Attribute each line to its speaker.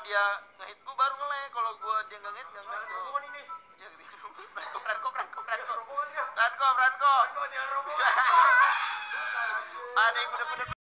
Speaker 1: dia ngehit gue baru nge-lag. Kalau gue dia nggak ngehit nggak nge-lag tuh. Ya Ranko. Ada yang bener-bener